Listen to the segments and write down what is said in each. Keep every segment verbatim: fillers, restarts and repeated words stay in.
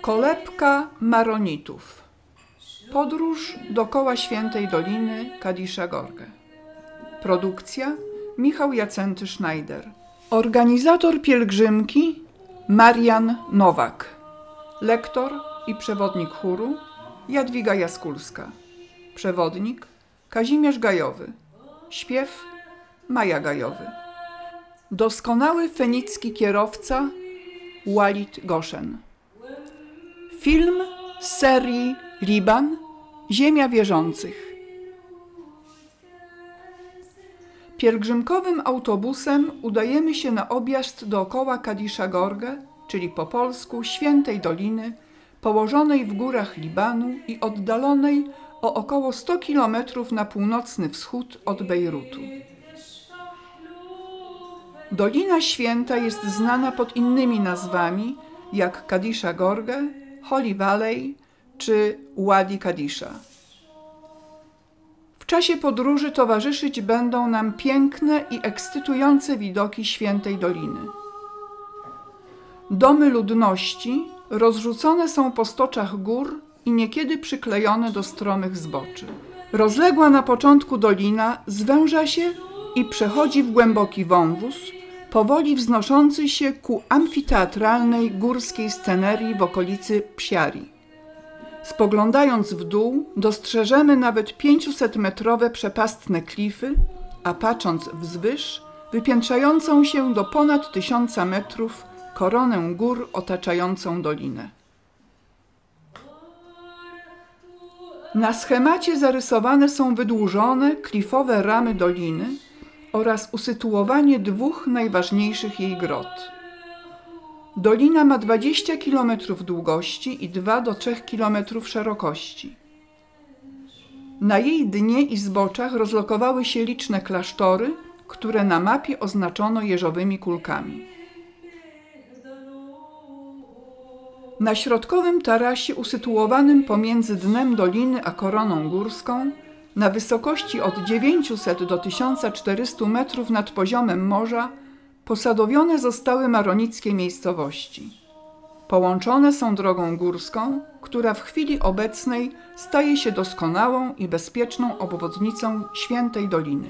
Kolebka Maronitów. Podróż dookoła Świętej Doliny Kadisza Gorge. Produkcja Michał Jacenty-Schneider. Organizator pielgrzymki Marian Nowak. Lektor i przewodnik chóru Jadwiga Jaskulska. Przewodnik Kazimierz Gajowy. Śpiew Maja Gajowy. Doskonały fenicki kierowca Walid Goshen. Film z serii Liban – Ziemia wierzących. Pielgrzymkowym autobusem udajemy się na objazd dookoła Kadisza Gorge, czyli po polsku Świętej Doliny, położonej w górach Libanu i oddalonej o około sto kilometrów na północny wschód od Bejrutu. Dolina Święta jest znana pod innymi nazwami, jak Kadisza Gorge, Holy Valley czy Wadi Kadisza. W czasie podróży towarzyszyć będą nam piękne i ekscytujące widoki Świętej Doliny. Domy ludności rozrzucone są po stoczach gór i niekiedy przyklejone do stromych zboczy. Rozległa na początku dolina zwęża się i przechodzi w głęboki wąwóz, powoli wznoszący się ku amfiteatralnej górskiej scenerii w okolicy Psiari. Spoglądając w dół, dostrzeżemy nawet pięćsetmetrowe przepastne klify, a patrząc wzwyż, wypiętrzającą się do ponad tysiąca metrów koronę gór otaczającą dolinę. Na schemacie zarysowane są wydłużone, klifowe ramy doliny oraz usytuowanie dwóch najważniejszych jej grot. Dolina ma dwadzieścia kilometrów długości i dwa do trzech kilometrów szerokości. Na jej dnie i zboczach rozlokowały się liczne klasztory, które na mapie oznaczono jeżowymi kulkami. Na środkowym tarasie usytuowanym pomiędzy dnem doliny a koroną górską, na wysokości od dziewięciuset do tysiąca czterystu metrów nad poziomem morza, posadowione zostały maronickie miejscowości. Połączone są drogą górską, która w chwili obecnej staje się doskonałą i bezpieczną obwodnicą Świętej Doliny.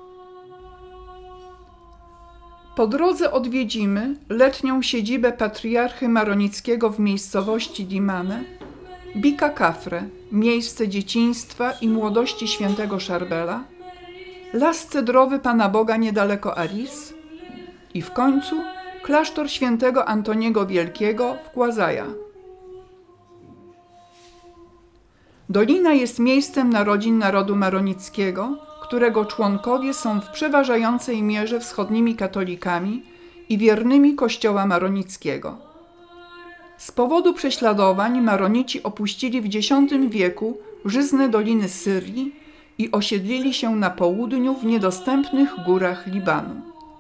Po drodze odwiedzimy letnią siedzibę patriarchy maronickiego w miejscowości Dimane, Bika Kafre, miejsce dzieciństwa i młodości świętego Szarbela, las cedrowy Pana Boga niedaleko Aris i w końcu klasztor świętego Antoniego Wielkiego w Kłazaja. Dolina jest miejscem narodzin narodu maronickiego, którego członkowie są w przeważającej mierze wschodnimi katolikami i wiernymi kościoła maronickiego. Z powodu prześladowań Maronici opuścili w dziesiątym wieku żyzne doliny Syrii i osiedlili się na południu w niedostępnych górach Libanu.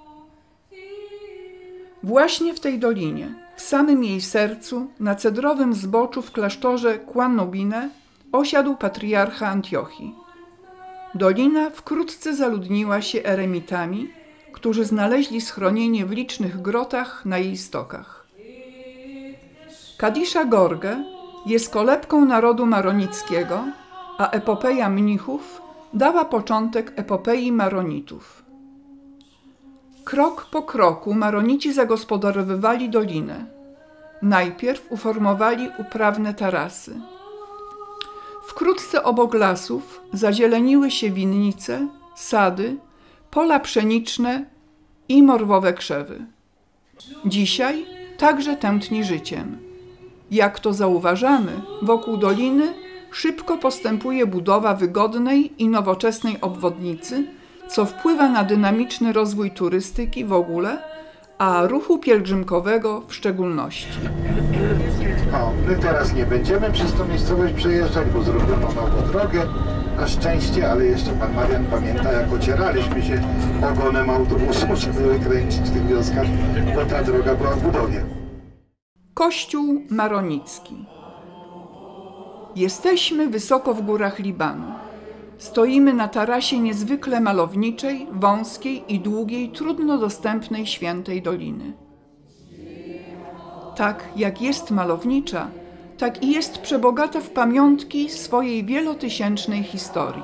Właśnie w tej dolinie, w samym jej sercu, na cedrowym zboczu w klasztorze Kłannubinę osiadł patriarcha Antiochii. Dolina wkrótce zaludniła się eremitami, którzy znaleźli schronienie w licznych grotach na jej stokach. Kadisza Gorge jest kolebką narodu maronickiego, a epopeja mnichów dała początek epopei Maronitów. Krok po kroku Maronici zagospodarowywali dolinę. Najpierw uformowali uprawne tarasy. Wkrótce obok lasów zazieleniły się winnice, sady, pola pszeniczne i morwowe krzewy. Dzisiaj także tętni życiem. Jak to zauważamy, wokół doliny szybko postępuje budowa wygodnej i nowoczesnej obwodnicy, co wpływa na dynamiczny rozwój turystyki w ogóle, a ruchu pielgrzymkowego w szczególności. O, my teraz nie będziemy przez tą miejscowość przejeżdżać, bo zrobiono nową drogę. Na szczęście, ale jeszcze pan Marian pamięta, jak ocieraliśmy się ogonem autobusu, żeby kręcić w tych wioskach, bo ta droga była w budowie. Kościół maronicki. Jesteśmy wysoko w górach Libanu. Stoimy na tarasie niezwykle malowniczej, wąskiej i długiej, trudno dostępnej Świętej Doliny. Tak jak jest malownicza, tak i jest przebogata w pamiątki swojej wielotysięcznej historii.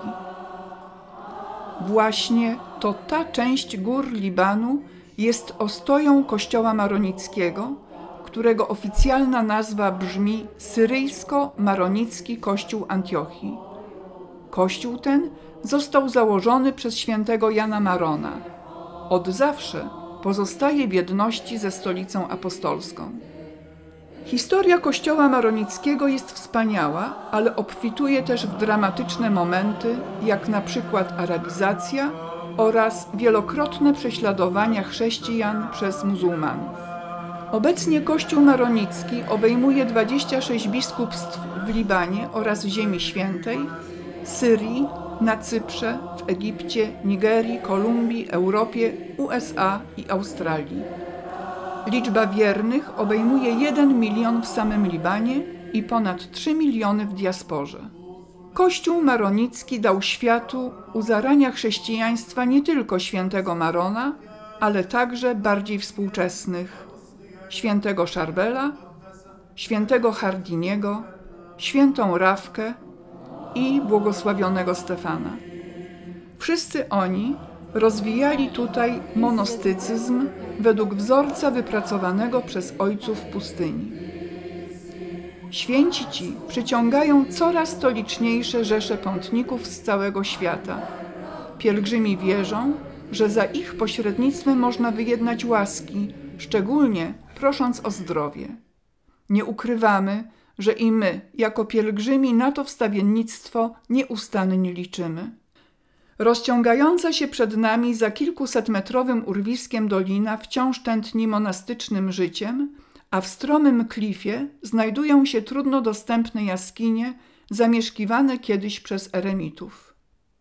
Właśnie to ta część gór Libanu jest ostoją kościoła maronickiego, którego oficjalna nazwa brzmi Syryjsko-Maronicki Kościół Antiochii. Kościół ten został założony przez świętego Jana Marona. Od zawsze pozostaje w jedności ze stolicą apostolską. Historia kościoła maronickiego jest wspaniała, ale obfituje też w dramatyczne momenty, jak na przykład arabizacja oraz wielokrotne prześladowania chrześcijan przez muzułmanów. Obecnie Kościół maronicki obejmuje dwadzieścia sześć biskupstw w Libanie oraz w Ziemi Świętej, Syrii, na Cyprze, w Egipcie, Nigerii, Kolumbii, Europie, U S A i Australii. Liczba wiernych obejmuje jeden milion w samym Libanie i ponad trzy miliony w diasporze. Kościół maronicki dał światu u zarania chrześcijaństwa nie tylko świętego Marona, ale także bardziej współczesnych świętego Szarbela, świętego Hardiniego, świętą Rawkę i błogosławionego Stefana. Wszyscy oni rozwijali tutaj monostycyzm według wzorca wypracowanego przez ojców pustyni. Święci ci przyciągają coraz to liczniejsze rzesze pątników z całego świata. Pielgrzymi wierzą, że za ich pośrednictwem można wyjednać łaski, szczególnie prosząc o zdrowie. Nie ukrywamy, że i my, jako pielgrzymi, na to wstawiennictwo nieustannie liczymy. Rozciągająca się przed nami za kilkusetmetrowym urwiskiem dolina wciąż tętni monastycznym życiem, a w stromym klifie znajdują się trudno dostępne jaskinie zamieszkiwane kiedyś przez eremitów.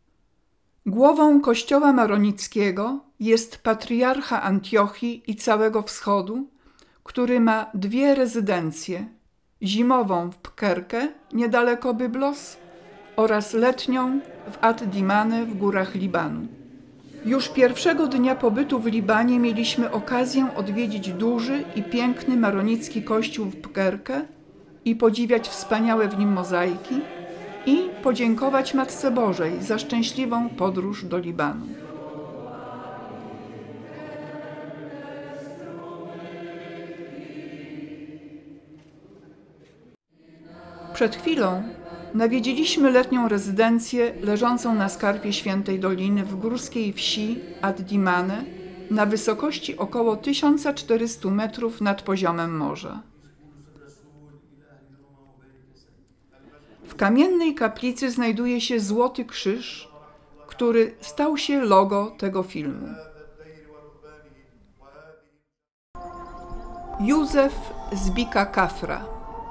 Głową kościoła maronickiego jest patriarcha Antiochii i całego wschodu, który ma dwie rezydencje, zimową w Pkerke, niedaleko Byblos, oraz letnią w Ad-Dimane w górach Libanu. Już pierwszego dnia pobytu w Libanie mieliśmy okazję odwiedzić duży i piękny maronicki kościół w Pkerke i podziwiać wspaniałe w nim mozaiki i podziękować Matce Bożej za szczęśliwą podróż do Libanu. Przed chwilą nawiedziliśmy letnią rezydencję leżącą na skarpie Świętej Doliny w górskiej wsi Ad-Dimane na wysokości około tysiąc czterysta metrów nad poziomem morza. W kamiennej kaplicy znajduje się złoty krzyż, który stał się logo tego filmu. Józef z Bika Kafra.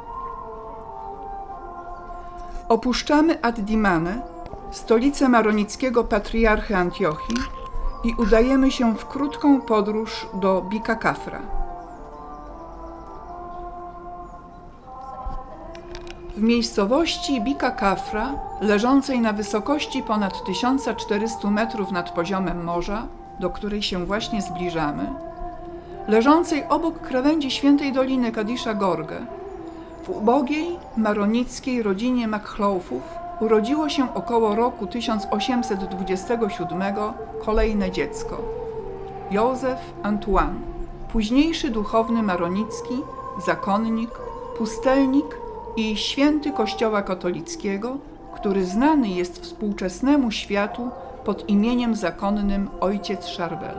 Opuszczamy Ad-Dimane, stolicę maronickiego patriarchy Antiochii, i udajemy się w krótką podróż do Bika Kafra. W miejscowości Bika Kafra, leżącej na wysokości ponad tysiąc czterysta metrów nad poziomem morza, do której się właśnie zbliżamy, leżącej obok krawędzi Świętej Doliny Kadisza Gorge, w ubogiej, maronickiej rodzinie Makhloufów urodziło się około roku tysiąc osiemset dwudziestego siódmego kolejne dziecko, Józef Antoine, późniejszy duchowny maronicki, zakonnik, pustelnik i święty Kościoła katolickiego, który znany jest współczesnemu światu pod imieniem zakonnym Ojciec Szarbel.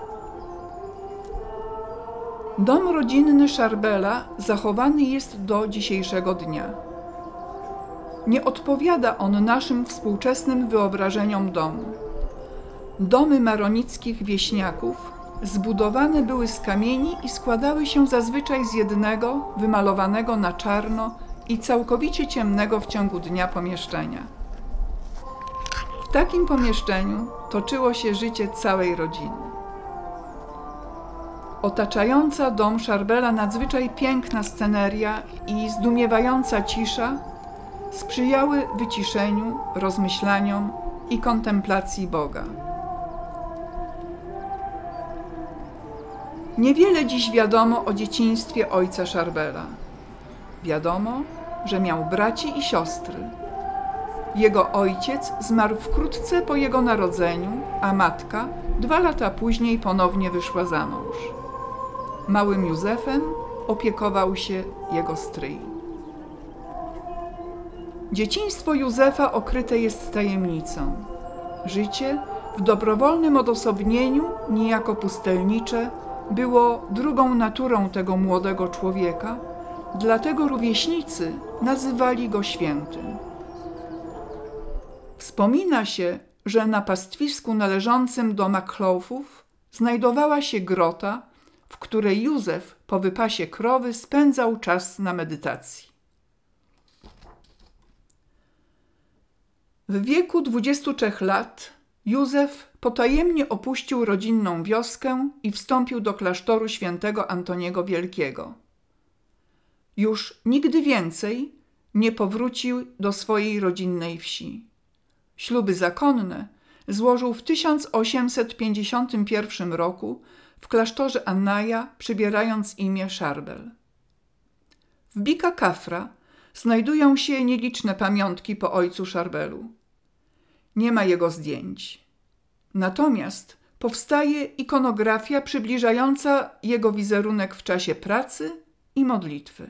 Dom rodzinny Szarbela zachowany jest do dzisiejszego dnia. Nie odpowiada on naszym współczesnym wyobrażeniom domu. Domy maronickich wieśniaków zbudowane były z kamieni i składały się zazwyczaj z jednego, wymalowanego na czarno i całkowicie ciemnego w ciągu dnia pomieszczenia. W takim pomieszczeniu toczyło się życie całej rodziny. Otaczająca dom Szarbela nadzwyczaj piękna sceneria i zdumiewająca cisza sprzyjały wyciszeniu, rozmyślaniom i kontemplacji Boga. Niewiele dziś wiadomo o dzieciństwie ojca Szarbela. Wiadomo, że miał braci i siostry. Jego ojciec zmarł wkrótce po jego narodzeniu, a matka dwa lata później ponownie wyszła za mąż. Małym Józefem opiekował się jego stryj. Dzieciństwo Józefa okryte jest tajemnicą. Życie w dobrowolnym odosobnieniu, niejako pustelnicze, było drugą naturą tego młodego człowieka, dlatego rówieśnicy nazywali go świętym. Wspomina się, że na pastwisku należącym do Machlofów znajdowała się grota, w której Józef po wypasie krowy spędzał czas na medytacji. W wieku dwudziestu trzech lat Józef potajemnie opuścił rodzinną wioskę i wstąpił do klasztoru świętego Antoniego Wielkiego. Już nigdy więcej nie powrócił do swojej rodzinnej wsi. Śluby zakonne złożył w tysiąc osiemset pięćdziesiątym pierwszym roku w klasztorze Annaja, przybierając imię Szarbel. W Bika Kafra znajdują się nieliczne pamiątki po ojcu Szarbelu. Nie ma jego zdjęć. Natomiast powstaje ikonografia przybliżająca jego wizerunek w czasie pracy i modlitwy.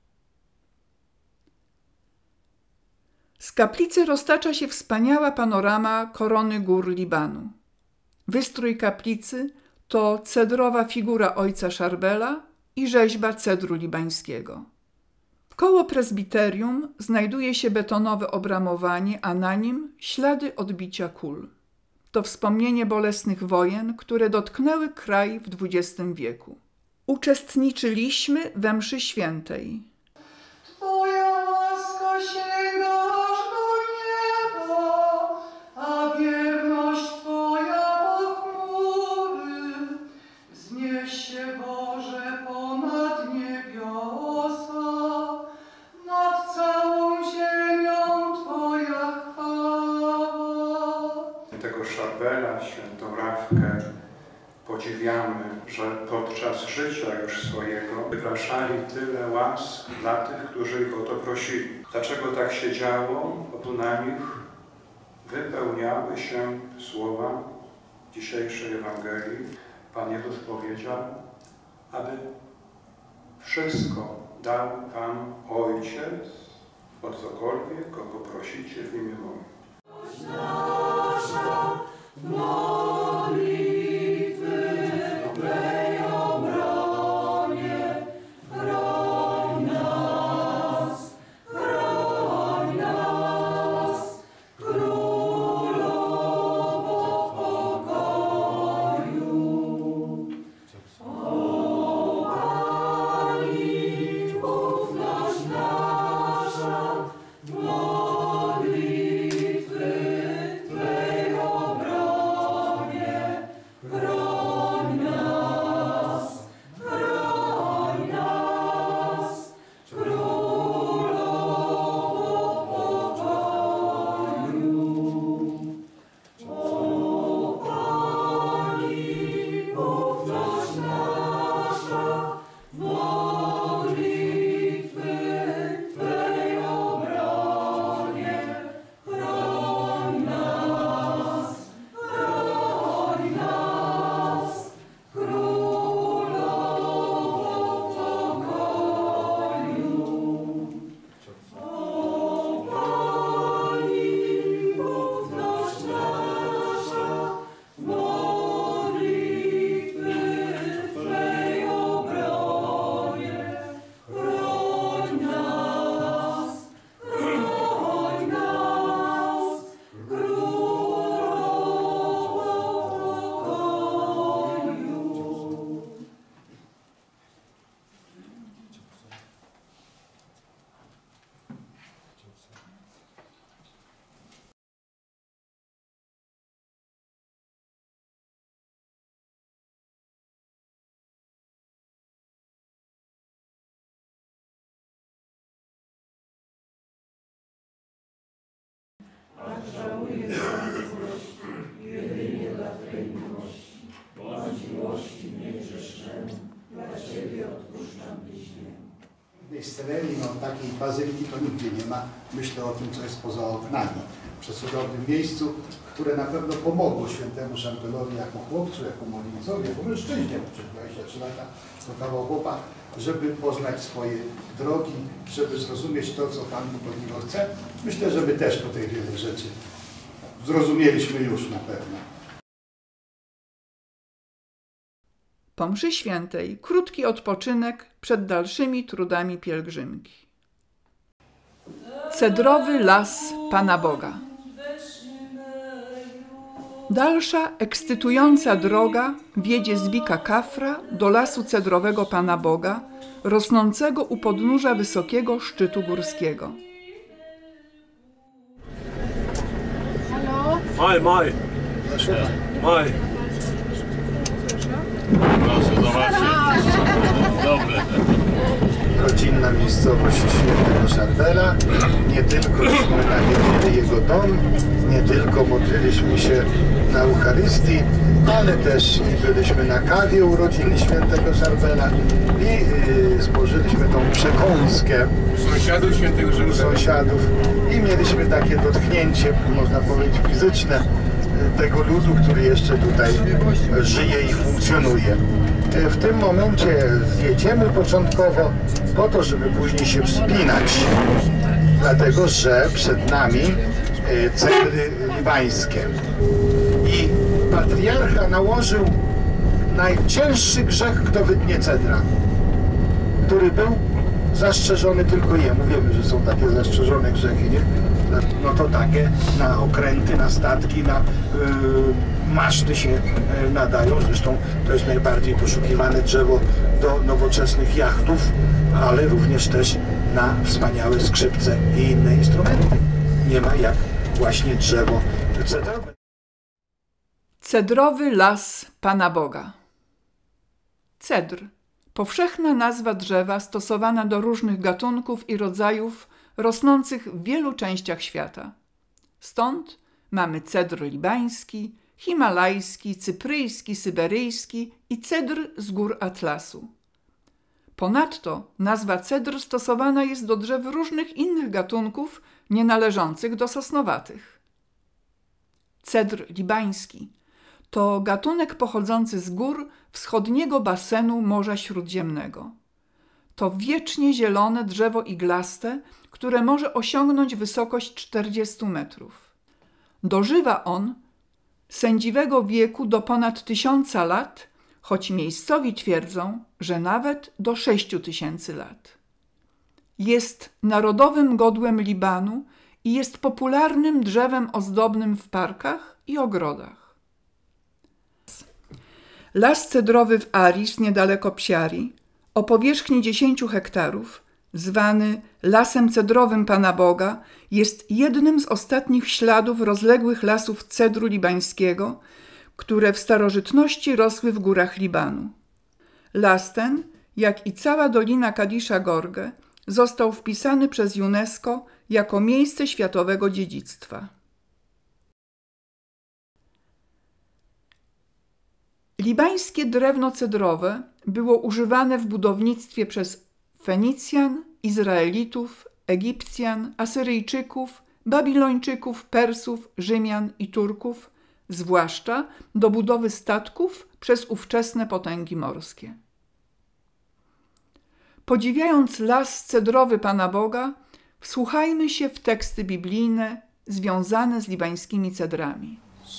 Z kaplicy roztacza się wspaniała panorama korony gór Libanu. Wystrój kaplicy to cedrowa figura ojca Szarbela i rzeźba cedru libańskiego. Koło prezbiterium znajduje się betonowe obramowanie, a na nim ślady odbicia kul. To wspomnienie bolesnych wojen, które dotknęły kraj w dwudziestym wieku. Uczestniczyliśmy we mszy świętej. Twoja łaska sięga aż do nieba, a wierność Twoja pochmury. Wznieś się, Boże, ponad niebiosa, nad całą ziemią Twoja chwała. Tego Szarbela, świętą Rawkę, podziwiamy, że podczas życia już swojego wygłaszali tyle łask dla tych, którzy ich o to prosili. Dlaczego tak się działo? Bo na nich wypełniały się słowa dzisiejszej Ewangelii. Pan Jezus powiedział, aby wszystko dał Wam Ojciec, o cokolwiek go poprosicie w imię moje. Ach, żałuję sprawiedliwości, jedynie dla Twej miłości. Bądź miłości nie grzesznemu, dla Ciebie odpuszczam bliźniemu. tej scenerii, no takiej bazyliki to nigdzie nie ma. Myślę o tym, co jest poza oknami. Przy cudownym miejscu, które na pewno pomogło świętemu Szampelowi jako chłopcu, jako młodzieńcowi, jako mężczyźnie, bo przez dwadzieścia trzy lata to kawał chłopa, żeby poznać swoje drogi, żeby zrozumieć to, co Pan Bóg od niego chce. Myślę, że my też tutaj wiele rzeczy zrozumieliśmy już na pewno. Po mszy świętej krótki odpoczynek przed dalszymi trudami pielgrzymki. Cedrowy las Pana Boga. Dalsza, ekscytująca droga wiedzie z Bika Kafra do lasu cedrowego Pana Boga, rosnącego u podnóża wysokiego szczytu górskiego. Maj, maj. Maj. Proszę zobaczyć. Dobre. Rodzinna miejscowość świętego Szambela. Nie tylko nawiedzili jego dom, nie tylko modliliśmy się na Eucharystii, ale też i byliśmy na kawie u rodziny świętego Szambela i y, spożyliśmy tą przekąskę Sąsiadów świętego u sąsiadów i mieliśmy takie dotknięcie, można powiedzieć, fizyczne y, tego ludu, który jeszcze tutaj żyje i funkcjonuje. Y, w tym momencie zjedziemy początkowo po to, żeby później się wspinać, dlatego że przed nami y, cedry libańskie. I patriarcha nałożył najcięższy grzech, kto wytnie cedra, który był zastrzeżony tylko jemu. Wiemy, że są takie zastrzeżone grzechy, nie? No to takie na okręty, na statki, na yy, maszty się yy, nadają. Zresztą to jest najbardziej poszukiwane drzewo do nowoczesnych jachtów, ale również też na wspaniałe skrzypce i inne instrumenty. Nie ma jak właśnie drzewo cedrowe. Cedrowy las Pana Boga. Cedr. Powszechna nazwa drzewa stosowana do różnych gatunków i rodzajów rosnących w wielu częściach świata. Stąd mamy cedr libański, himalajski, cypryjski, syberyjski i cedr z gór Atlasu. Ponadto nazwa cedr stosowana jest do drzew różnych innych gatunków nie należących do sosnowatych. Cedr libański to gatunek pochodzący z gór wschodniego basenu Morza Śródziemnego. To wiecznie zielone drzewo iglaste, które może osiągnąć wysokość czterdziestu metrów. Dożywa on sędziwego wieku do ponad tysiąca lat, choć miejscowi twierdzą, że nawet do sześciu tysięcy lat. Jest narodowym godłem Libanu i jest popularnym drzewem ozdobnym w parkach i ogrodach. Las cedrowy w Aris, niedaleko Psiari, o powierzchni dziesięciu hektarów, zwany Lasem Cedrowym Pana Boga, jest jednym z ostatnich śladów rozległych lasów cedru libańskiego, które w starożytności rosły w górach Libanu. Las ten, jak i cała dolina Kadisza Gorge, został wpisany przez UNESCO jako miejsce światowego dziedzictwa. Libańskie drewno cedrowe było używane w budownictwie przez Fenicjan, Izraelitów, Egipcjan, Asyryjczyków, Babilończyków, Persów, Rzymian i Turków, zwłaszcza do budowy statków przez ówczesne potęgi morskie. Podziwiając las cedrowy Pana Boga, wsłuchajmy się w teksty biblijne związane z libańskimi cedrami.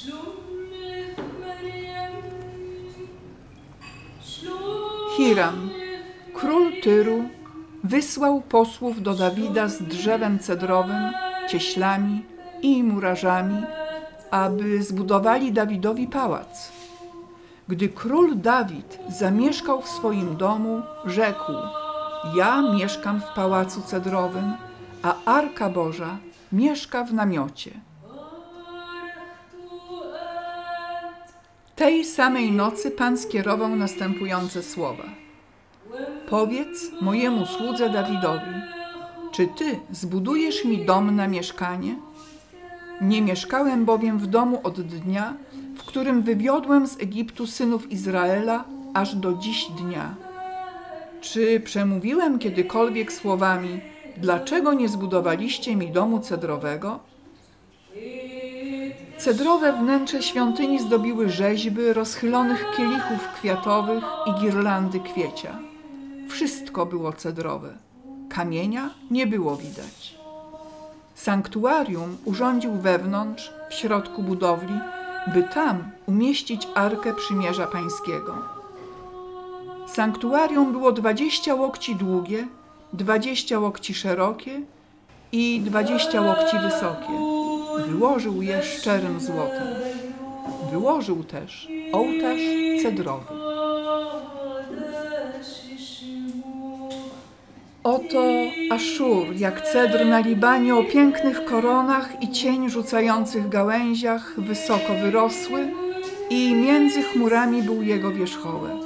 Hiram, król Tyru, wysłał posłów do Dawida z drzewem cedrowym, cieślami i murarzami, aby zbudowali Dawidowi pałac. Gdy król Dawid zamieszkał w swoim domu, rzekł: ja mieszkam w pałacu cedrowym, a Arka Boża mieszka w namiocie. Tej samej nocy Pan skierował następujące słowa. Powiedz mojemu słudze Dawidowi, czy ty zbudujesz mi dom na mieszkanie? Nie mieszkałem bowiem w domu od dnia, w którym wywiodłem z Egiptu synów Izraela, aż do dziś dnia. Czy przemówiłem kiedykolwiek słowami: dlaczego nie zbudowaliście mi domu cedrowego? Cedrowe wnętrze świątyni zdobiły rzeźby rozchylonych kielichów kwiatowych i girlandy kwiecia. Wszystko było cedrowe. Kamienia nie było widać. Sanktuarium urządził wewnątrz, w środku budowli, by tam umieścić Arkę Przymierza Pańskiego. Sanktuarium było dwadzieścia łokci długie, dwadzieścia łokci szerokie i dwadzieścia łokci wysokie. Wyłożył je szczerym złotem. Wyłożył też ołtarz cedrowy. Oto Aszur, jak cedr na Libanie o pięknych koronach i cień rzucających gałęziach, wysoko wyrosły i między chmurami był jego wierzchołek.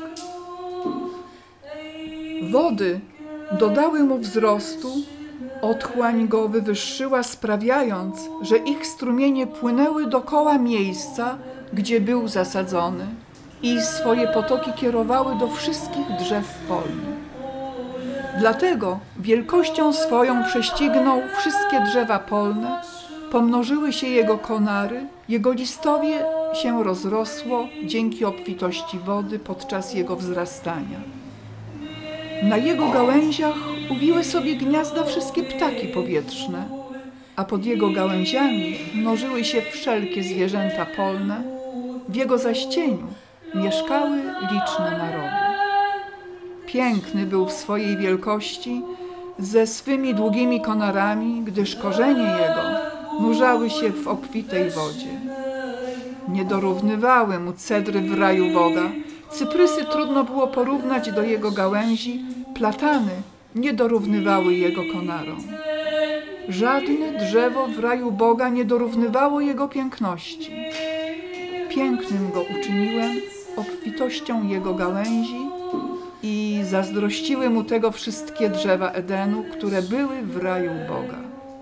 Wody dodały mu wzrostu, otchłań go wywyższyła, sprawiając, że ich strumienie płynęły dokoła miejsca, gdzie był zasadzony, i swoje potoki kierowały do wszystkich drzew polnych. Dlatego wielkością swoją prześcignął wszystkie drzewa polne, pomnożyły się jego konary, jego listowie się rozrosło dzięki obfitości wody podczas jego wzrastania. Na jego gałęziach uwiły sobie gniazda wszystkie ptaki powietrzne, a pod jego gałęziami mnożyły się wszelkie zwierzęta polne, w jego zaś cieniu mieszkały liczne narody. Piękny był w swojej wielkości, ze swymi długimi konarami, gdyż korzenie jego nurzały się w obfitej wodzie. Nie dorównywały mu cedry w raju Boga, cyprysy trudno było porównać do jego gałęzi, platany nie dorównywały jego konarom. Żadne drzewo w raju Boga nie dorównywało jego piękności. Pięknym go uczyniłem obfitością jego gałęzi i zazdrościły mu tego wszystkie drzewa Edenu, które były w raju Boga.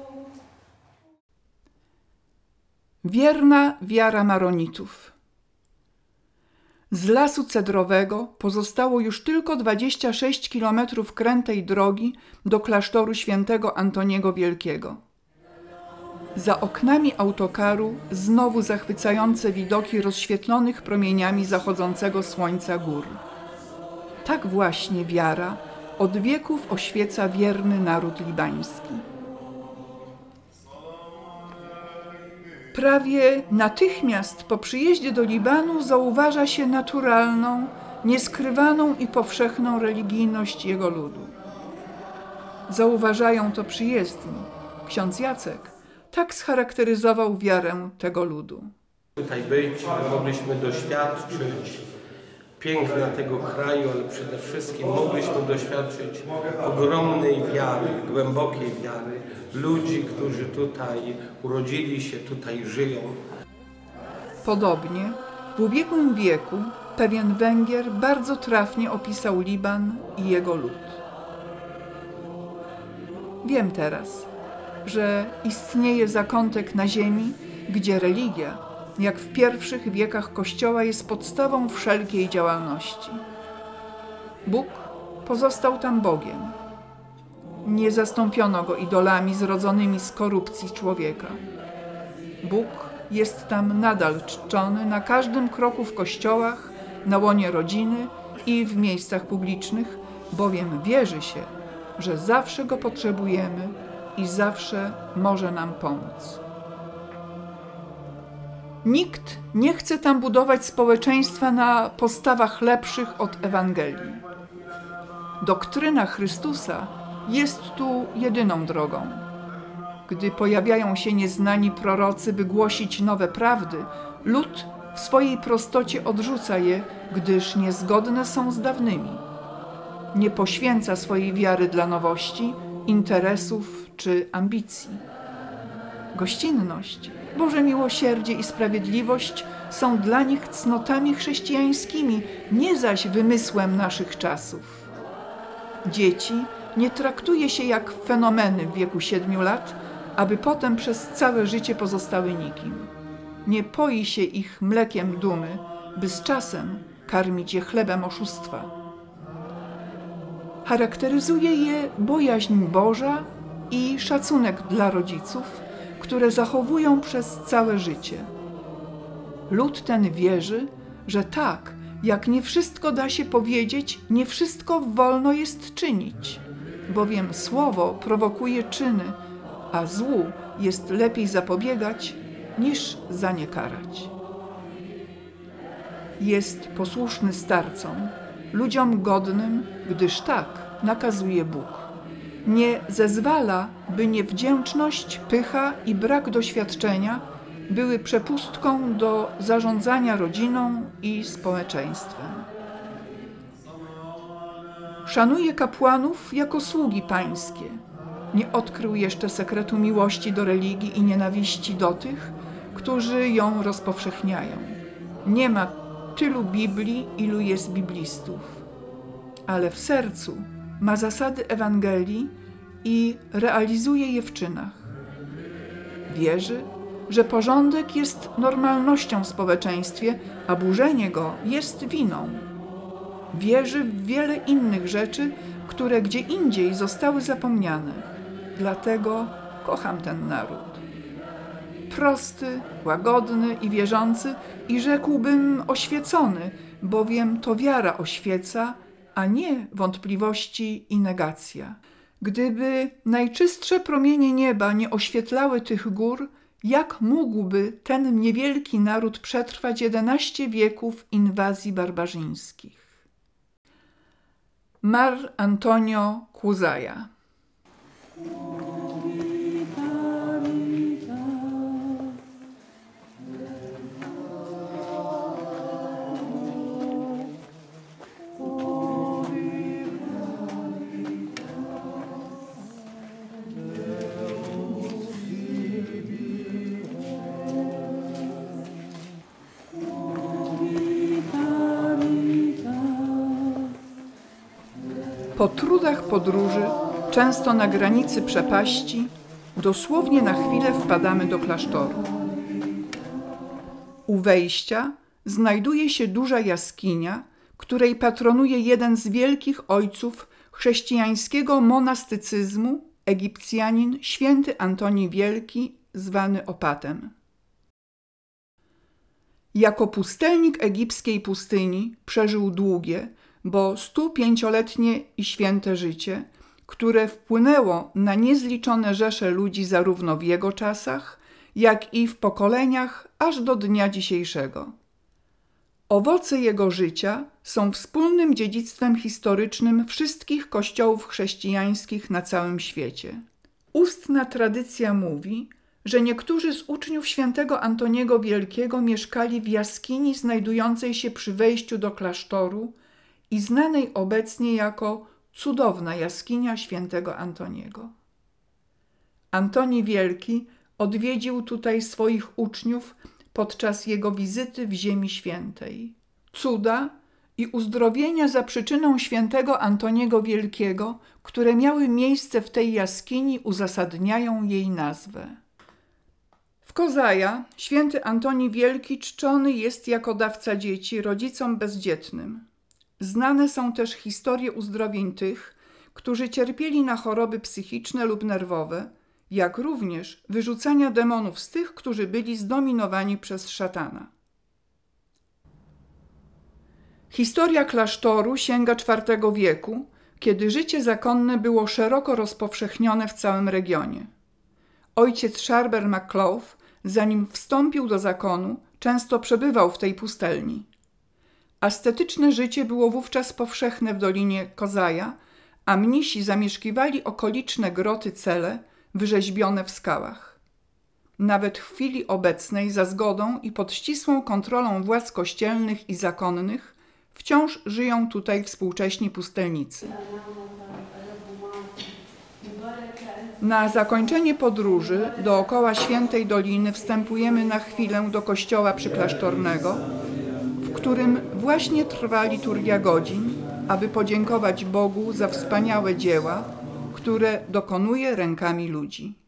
Wierna wiara Maronitów. Z lasu cedrowego pozostało już tylko dwadzieścia sześć kilometrów krętej drogi do klasztoru świętego Antoniego Wielkiego. Za oknami autokaru znowu zachwycające widoki rozświetlonych promieniami zachodzącego słońca gór. Tak właśnie wiara od wieków oświeca wierny naród libański. Prawie natychmiast po przyjeździe do Libanu zauważa się naturalną, nieskrywaną i powszechną religijność jego ludu. Zauważają to przyjezdni. Ksiądz Jacek tak scharakteryzował wiarę tego ludu. Tutaj być, mogliśmy doświadczyć piękna tego kraju, ale przede wszystkim mogliśmy doświadczyć ogromnej wiary, głębokiej wiary ludzi, którzy tutaj urodzili się, tutaj żyją. Podobnie w ubiegłym wieku pewien Węgier bardzo trafnie opisał Liban i jego lud. Wiem teraz, że istnieje zakątek na ziemi, gdzie religia, jak w pierwszych wiekach Kościoła, jest podstawą wszelkiej działalności. Bóg pozostał tam Bogiem. Nie zastąpiono go idolami zrodzonymi z korupcji człowieka. Bóg jest tam nadal czczony na każdym kroku w kościołach, na łonie rodziny i w miejscach publicznych, bowiem wierzy się, że zawsze go potrzebujemy i zawsze może nam pomóc. Nikt nie chce tam budować społeczeństwa na postawach lepszych od Ewangelii. Doktryna Chrystusa jest tu jedyną drogą. Gdy pojawiają się nieznani prorocy, by głosić nowe prawdy, lud w swojej prostocie odrzuca je, gdyż niezgodne są z dawnymi. Nie poświęca swojej wiary dla nowości, interesów czy ambicji. Gościnność, Boże miłosierdzie i sprawiedliwość są dla nich cnotami chrześcijańskimi, nie zaś wymysłem naszych czasów. Dzieci nie traktuje się jak fenomeny w wieku siedmiu lat, aby potem przez całe życie pozostały nikim. Nie poi się ich mlekiem dumy, by z czasem karmić je chlebem oszustwa. Charakteryzuje je bojaźń Boża i szacunek dla rodziców, które zachowują przez całe życie. Lud ten wierzy, że tak, jak nie wszystko da się powiedzieć, nie wszystko wolno jest czynić, bowiem słowo prowokuje czyny, a złu jest lepiej zapobiegać, niż za nie karać. Jest posłuszny starcom, ludziom godnym, gdyż tak nakazuje Bóg. Nie zezwala, by niewdzięczność, pycha i brak doświadczenia były przepustką do zarządzania rodziną i społeczeństwem. Szanuje kapłanów jako sługi pańskie. Nie odkrył jeszcze sekretu miłości do religii i nienawiści do tych, którzy ją rozpowszechniają. Nie ma tylu Biblii, ilu jest biblistów, ale w sercu ma zasady Ewangelii i realizuje je w czynach. Wierzy, że porządek jest normalnością w społeczeństwie, a burzenie go jest winą. Wierzy w wiele innych rzeczy, które gdzie indziej zostały zapomniane. Dlatego kocham ten naród. Prosty, łagodny i wierzący i rzekłbym oświecony, bowiem to wiara oświeca, a nie wątpliwości i negacja. Gdyby najczystsze promienie nieba nie oświetlały tych gór, jak mógłby ten niewielki naród przetrwać jedenaście wieków inwazji barbarzyńskich? Mar Antonio Cuzaja. Po trudach podróży, często na granicy przepaści, dosłownie na chwilę wpadamy do klasztoru. U wejścia znajduje się duża jaskinia, której patronuje jeden z wielkich ojców chrześcijańskiego monastycyzmu, Egipcjanin święty Antoni Wielki, zwany Opatem. Jako pustelnik egipskiej pustyni przeżył długie, bo stu pięcioletnie i święte życie, które wpłynęło na niezliczone rzesze ludzi zarówno w jego czasach, jak i w pokoleniach aż do dnia dzisiejszego. Owoce jego życia są wspólnym dziedzictwem historycznym wszystkich kościołów chrześcijańskich na całym świecie. Ustna tradycja mówi, że niektórzy z uczniów świętego Antoniego Wielkiego mieszkali w jaskini znajdującej się przy wejściu do klasztoru i znanej obecnie jako cudowna jaskinia świętego Antoniego. Antoni Wielki odwiedził tutaj swoich uczniów podczas jego wizyty w Ziemi Świętej. Cuda i uzdrowienia za przyczyną świętego Antoniego Wielkiego, które miały miejsce w tej jaskini, uzasadniają jej nazwę. W Kozaja święty Antoni Wielki czczony jest jako dawca dzieci rodzicom bezdzietnym. Znane są też historie uzdrowień tych, którzy cierpieli na choroby psychiczne lub nerwowe, jak również wyrzucania demonów z tych, którzy byli zdominowani przez szatana. Historia klasztoru sięga czwartego wieku, kiedy życie zakonne było szeroko rozpowszechnione w całym regionie. Ojciec Sharber MacClough, zanim wstąpił do zakonu, często przebywał w tej pustelni. Ascetyczne życie było wówczas powszechne w Dolinie Kozaja, a mnisi zamieszkiwali okoliczne groty cele wyrzeźbione w skałach. Nawet w chwili obecnej za zgodą i pod ścisłą kontrolą władz kościelnych i zakonnych wciąż żyją tutaj współcześni pustelnicy. Na zakończenie podróży dookoła Świętej Doliny wstępujemy na chwilę do kościoła przyklasztornego, w którym właśnie trwa liturgia godzin, aby podziękować Bogu za wspaniałe dzieła, które dokonuje rękami ludzi.